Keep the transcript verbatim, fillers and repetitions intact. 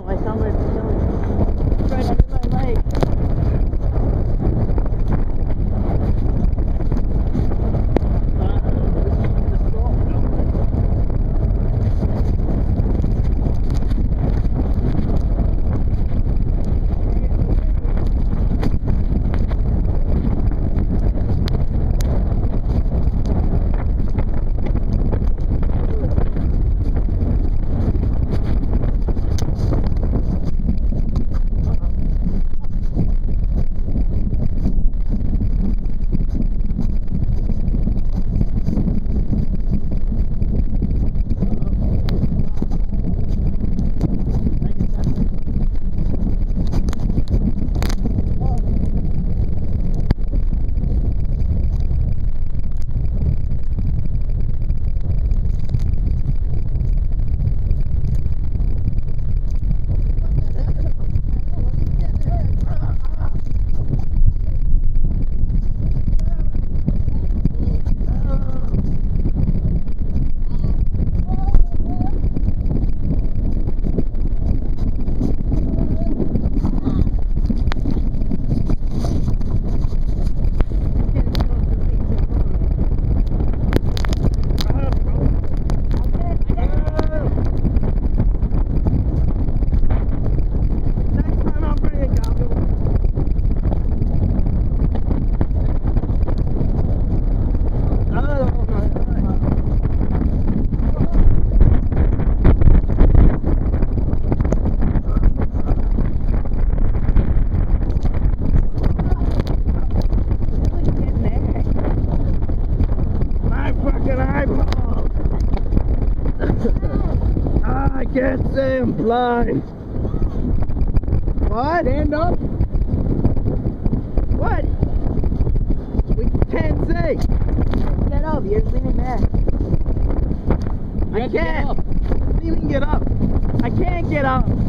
know, I sound like it's right under my leg. I can't say I'm blind. What? Stand up. What? We can't say. Get up, you're leaning back. I can't. What do you mean get up? I can't get up.